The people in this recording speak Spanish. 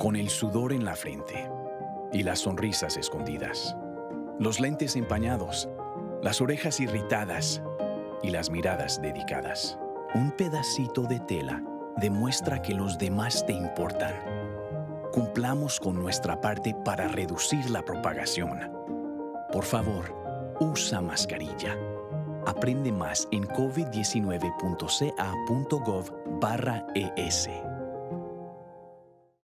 con el sudor en la frente y las sonrisas escondidas, los lentes empañados, las orejas irritadas y las miradas dedicadas. Un pedacito de tela demuestra que los demás te importan. Cumplamos con nuestra parte para reducir la propagación. Por favor, usa mascarilla. Aprende más en covid19.ca.gov/es.